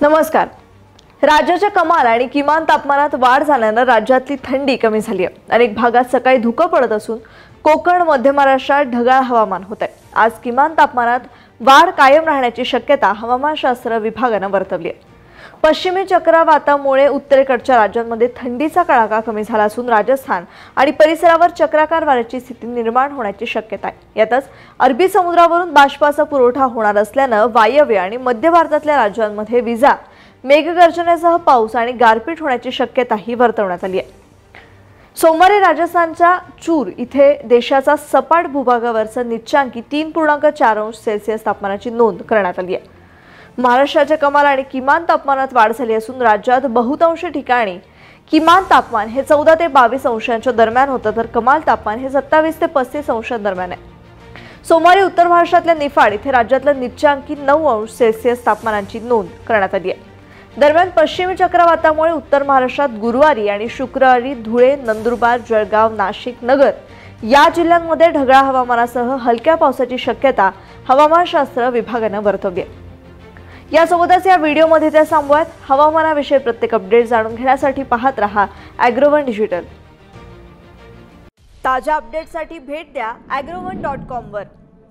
नमस्कार। राज्याच्या कमाल आणि किमान तापमानात वाढ झाल्याने राज्यातली थंडी कमी झाली आहे। अनेक भागात सकाळी धुकं पडत असून कोकण मध्य महाराष्ट्रात ढगाळ हवामान होते। आज किमान तापमानात वाढ कायम राहण्याची शक्यता हवामानशास्त्र विभागाने वर्तवली आहे। पश्चिमी चक्रवातामुळे उत्तरेकडच्या राज्यांमध्ये थंडीचा कडाका कमी झाला असून राजस्थान आणि परिसरावर चक्राकार वाऱ्याची स्थिती निर्माण होण्याची शक्यता आहे। यातच अरबी समुद्रावरून बाष्पाचा पुरवठा होणार असल्याने वायव्य आणि मध्य भारतातल्या राज्यांमध्ये विजा, मेघगर्जनेसह पाऊस आणि गारपीट होण्याची शक्यताही वर्तवण्यात आली आहे। सोमवारी राजस्थानच्या चूर इथे देशाचा सपाट भूभागावरचा निचांकी 3.4 अंश सेल्सिअस तापमानाची नोंद करण्यात आली आहे। महाराष्ट्राच्या कमाल आणि किमान तापमानात वाढ झाली असून राज्यात बहुतांश ठिकाणी किमान तापमान हे 14 ते 22 अंशांच्या दरम्यान होतं, तर कमाल तापमान हे 27 ते 35 अंशांदरम्यान आहे। सोमवारी उत्तर महाराष्ट्रातल्या निफाड इथे राज्यातलं निचांकी 9 अंश सेल्सिअस तापमानाची नोंद करण्यात आली आहे। दरम्यान पश्चिमी चक्रवातामुळे उत्तर महाराष्ट्रात गुरुवारी आणि शुक्रवारी धुळे, नंदुरबार, जळगाव, नाशिक, नगर या जिल्ह्यांमध्ये ढगाळ हवामानासह हलक्या पावसाची शक्यता हवामानशास्त्र विभागाने वर्तवली आहे। यासोबतच या व्हिडिओमध्ये ते थांबूयात। हवामानाविषयी प्रत्येक अपडेट जाणून घेण्यासाठी पाहत रहा ॲग्रोवन डिजिटल। ताज्या अपडेटसाठी भेट द्या agrowon.com वर।